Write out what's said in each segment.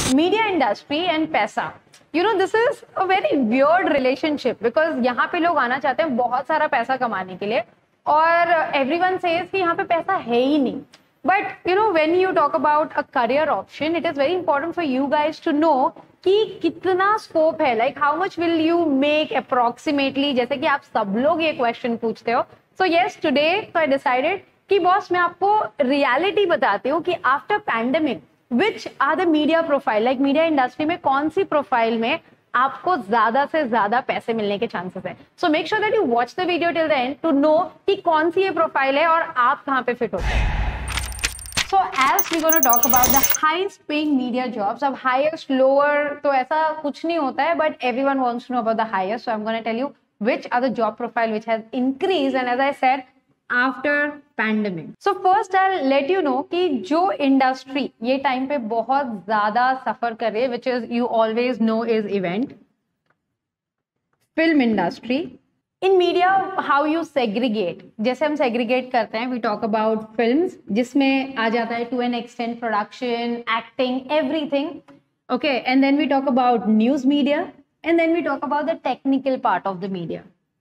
Media industry and पैसा, you know this is a very weird relationship because यहाँ पे लोग आना चाहते हैं बहुत सारा पैसा कमाने के लिए और एवरीवन सेज कि यहाँ पे पैसा है ही नहीं. But you know when you talk about a career option, it is very important for you guys to know कि कितना स्कोप है, like how much will you make approximately, जैसे कि आप सब लोग ये क्वेश्चन पूछते हो. So yes, today so I decided कि बॉस मैं आपको रियलिटी बताती हूँ कि after pandemic which are the media profile, like media industry में कौन सी प्रोफाइल में आपको ज्यादा से ज्यादा पैसे मिलने के चांसेस है. So make sure that you watch the video till the end to know कि कौन सी ये प्रोफाइल है और आप कहाँ पे फिट होते हैं. So as we're going to talk about the highest paying media jobs, अब highest lower तो ऐसा कुछ नहीं होता है, but everyone wants to know about the highest. So I'm going to tell you which are the job profile which has increased, and as I said, after pandemic. So first I'll let you know कि जो industry ये time पे बहुत ज़्यादा suffer कर रही है, which is you always know is event, film industry. In media how you segregate, जैसे हम सेग्रीगेट करते हैं, वी टॉक अबाउट फिल्म्स जिसमें आ जाता है to an extent production, acting, everything, okay. And then we talk about news media, and then we talk about the technical part of the media,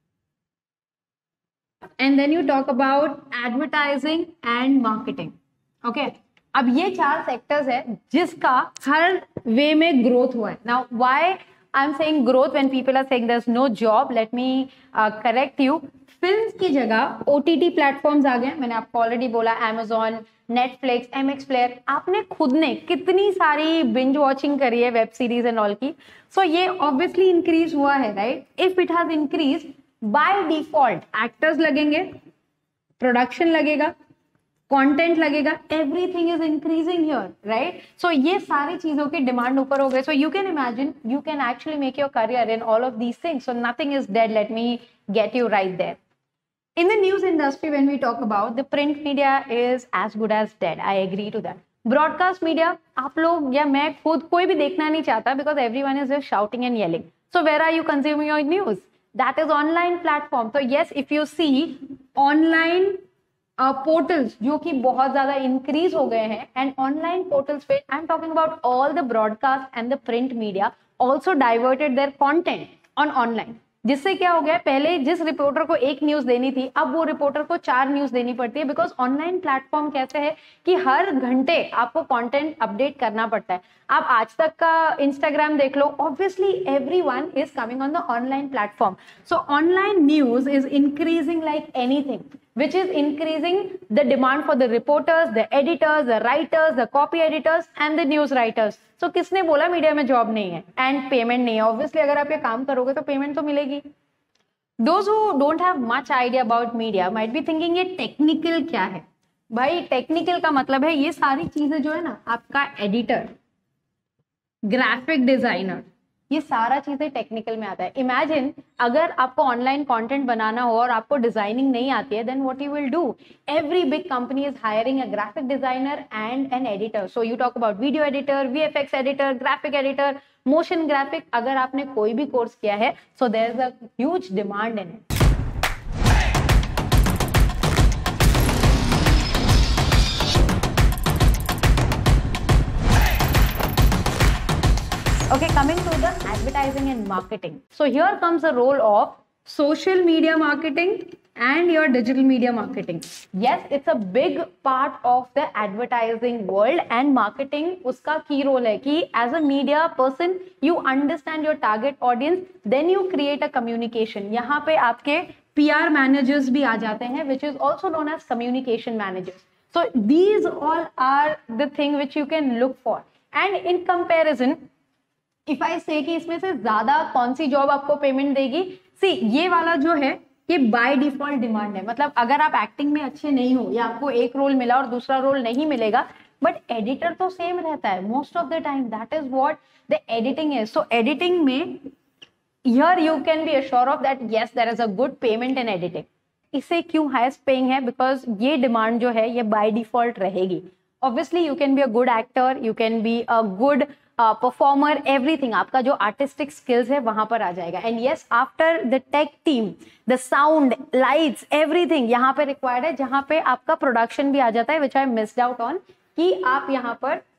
and then you talk about advertising and marketing, okay. अब ये 4 sectors है जिसका हर वे में growth हुआ है. Now why I'm saying growth when people are saying there's no job, let me correct you. Films की जगह OTT platforms आ गए. मैंने आपको ऑलरेडी बोला Amazon, Netflix, MX Player. आपने खुद ने कितनी सारी बिंज वॉचिंग करी है वेब सीरीज एंड ऑल की. सो ये ऑब्वियसली इंक्रीज हुआ है, right. If it has increase, by default actors लगेंगे, प्रोडक्शन लगेगा, कंटेंट लगेगा, everything is increasing here, right. So ये सारी चीजों की डिमांड ऊपर हो गई. So you can imagine you can actually make your career in all of these things. So nothing is dead, let me get you right there. In the news industry, when we talk about the print media is as good as dead. I agree to that. Broadcast media, आप लोग या मैं खुद कोई भी देखना नहीं चाहता because everyone is just shouting and yelling. So where are you consuming your news? That is online platform. So yes, if you see online portals जो कि बहुत ज्यादा इंक्रीज हो गए हैं, एंड ऑनलाइन पोर्टल्स पे I am talking about all the broadcast and the print media also diverted their content on online. जिससे क्या हो गया, पहले जिस रिपोर्टर को एक न्यूज देनी थी, अब वो रिपोर्टर को 4 न्यूज देनी पड़ती है बिकॉज ऑनलाइन प्लेटफॉर्म कैसे है कि हर घंटे आपको कंटेंट अपडेट करना पड़ता है. आप आज तक का इंस्टाग्राम देख लो, obviously everyone is coming on the online platform. So online news is increasing like anything, which is increasing the demand for the reporters, the editors, the writers, the copy editors and the news writers. So किसने बोला media में job नहीं है and payment नहीं है? Obviously अगर आप ये काम करोगे तो पेमेंट तो मिलेगी. Those who don't have much idea about media might be thinking ये टेक्निकल क्या है. भाई टेक्निकल का मतलब है ये सारी चीजें जो है ना, आपका एडिटर, ग्राफिक डिजाइनर, ये सारा चीजें टेक्निकल में आता है. इमेजिन अगर आपको ऑनलाइन कंटेंट बनाना हो और आपको डिजाइनिंग नहीं आती है, then what you will do. Every big company is hiring a graphic designer and an editor. So you talk about video editor, VFX editor, graphic editor, motion graphic. अगर आपने कोई भी कोर्स किया है, so there is a huge demand in it. Okay, coming to the advertising and marketing. So here comes the role of social media marketing and your digital media marketing. Yes, it's a big part of the advertising world and marketing. उसका key role है कि as a media person, you understand your target audience, then you create a communication. यहाँ पे आपके PR managers भी आ जाते हैं, which is also known as communication managers. So these all are the thing which you can look for. And in comparison, if I say कि इसमें से ज्यादा कौन सी जॉब आपको पेमेंट देगी, सी ये वाला जो है ये बाय डिफॉल्ट डिमांड है. मतलब अगर आप एक्टिंग में अच्छे नहीं हो या आपको एक रोल मिला और दूसरा रोल नहीं मिलेगा, बट एडिटर तो सेम रहता है most of the time. That is what the editing is. So editing में here you can be assure of that yes there is a good payment in editing. इसे क्यों highest paying है? Because ये demand जो है ये by default रहेगी. Obviously you can be a good actor, you can be a good performer, everything आपका जो आर्टिस्टिक स्किल्स है वहां पर आ जाएगा. And yes, after the tech team, the sound, lights, everything यहाँ पे रिक्वायर्ड है, जहां पे आपका प्रोडक्शन भी आ जाता है, which I missed out on कि आप यहाँ पर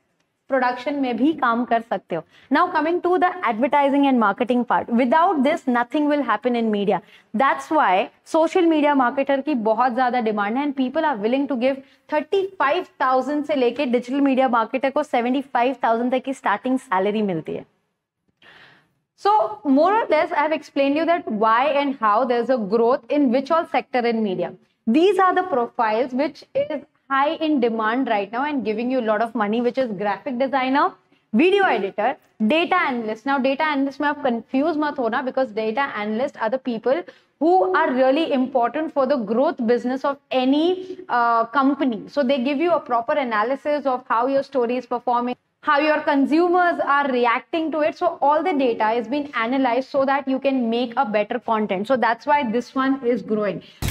प्रोडक्शन में भी काम कर सकते हो. Now coming to the advertising and marketing part, without this nothing will happen in media. That's why social media marketer की बहुत ज्यादा डिमांड है and people are willing to give 35,000 से लेके डिजिटल मीडिया मार्केटर को 75,000 तक की स्टार्टिंग सैलरी मिलती है. So more or less I have explained you that why and how there's a growth in which all sector in media. These are the profiles which is high in demand right now and giving you a lot of money, which is graphic designer, video editor, data analyst. Now data analyst में आप confuse मत होना, because data analyst are the people who are really important for the growth business of any company. So they give you a proper analysis of how your story is performing, how your consumers are reacting to it. So all the data is being analyzed so that you can make a better content. So that's why this one is growing.